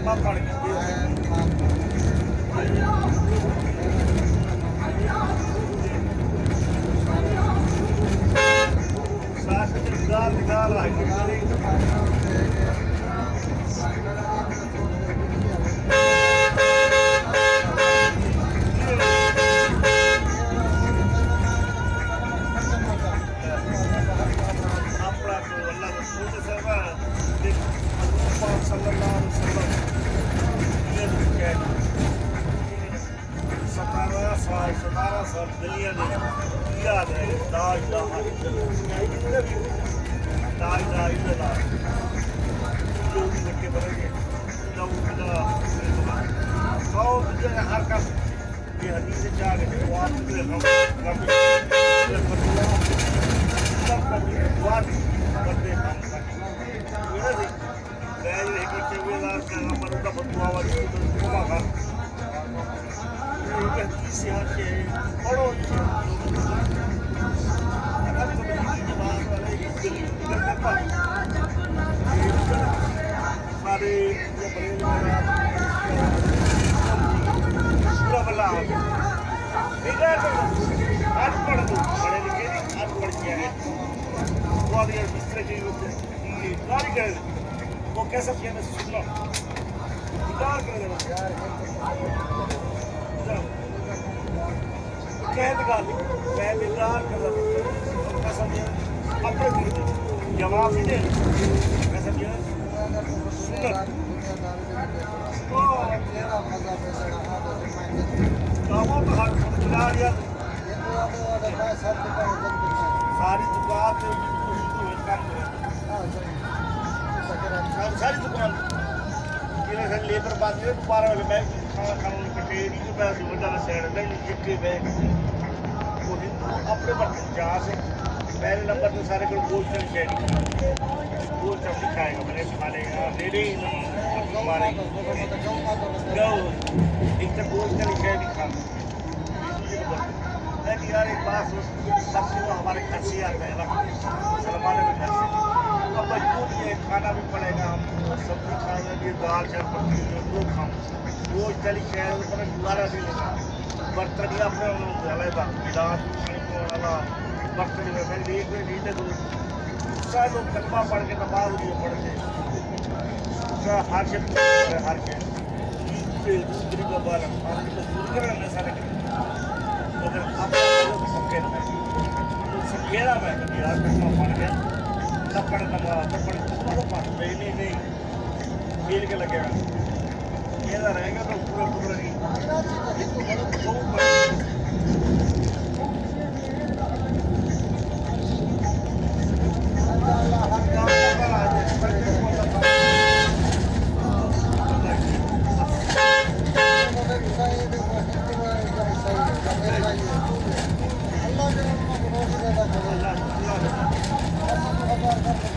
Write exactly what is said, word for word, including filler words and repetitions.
कलमा पढ़ के निकाल निकाल सतारह साल सतारह साल दुनिया में याद है दाज दाज दाज दाज जो भी बच्चे बनेंगे सौ हर का ये हदीस से चाह गए वो आप सब करते काम करते बदुआ वाली पढ़ो सारे पूरा बल्ला आज पढ़ दो पढ़े लिखे आज पढ़ के आए वो दूसरे की गाड़ी कर वो कैसा किया मैं सुन यार कर कहत गाल मैं इकरार कर मैं समझे अपने दिल जवाब नहीं दे मैं समझे सुन्नत तो कामों का हक खुदा दिया सारी दुकान पे काम करे सारी दुकान ये लेबर बात है दोबारा वाले मैं खाना खाना कटेरी जो पैसे बड़ा सैड में जितने बैग वो अपने बर्तन जहाँ से पहले नंबर तो सारे को गोश्त का शेड गोश्त सब दिखाएगा मैंने खानेगा रेडी हमारे गौ एक तो गोश्त का शेड दिखा लेकिन यार एक बात सबसे तो हमारे घर से आता है ना सलमान के घर से अब मजबूर ये खाना भी पड़ेगा हम सब्जी खाने के दाल चावल पकड़ी वो खाऊँ रोज चली शहर पर दोबारा नहीं लेना बर्तन ही अपने अलग गिलास वाला बर्तन में मैं एक में नीचे दो दूसरा लोग कलमा पढ़ के नमाज लिए पढ़ते दूसरा हर शब्द हर के दूसरी का बालक आपकी तो दूर करना सारे मगर आप सबके तो समझेगा मैं कभी यार कलमा पढ़ गया थप्पड़ नमाज थप्पड़ तो पढ़ नहीं नहीं खेल के लगेगा ये रहेगा तो पूरा पूरा नहीं अल्लाह